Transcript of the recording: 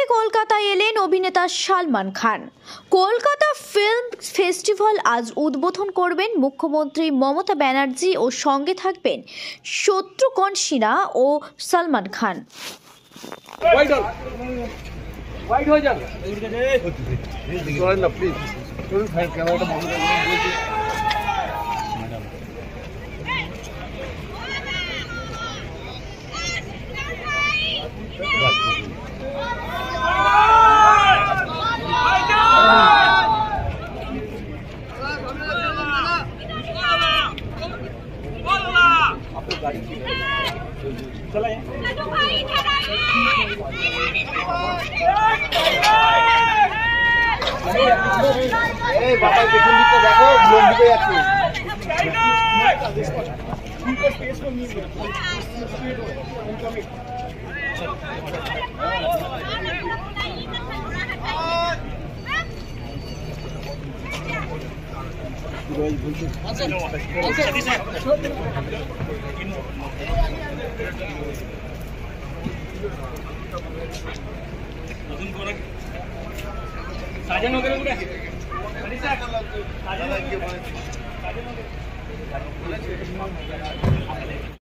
কলকাতায় এলেন অভিনেতা সালমান খান। কলকাতা ফিল্ম ফেস্টিভ্যাল আজ উদ্বোধন করবেন মুখ্যমন্ত্রী মমতা ব্যানার্জি ও সঙ্গে থাকবেন শত্রুঘ্ন সিনহা ও সালমান খান। সাজানো করে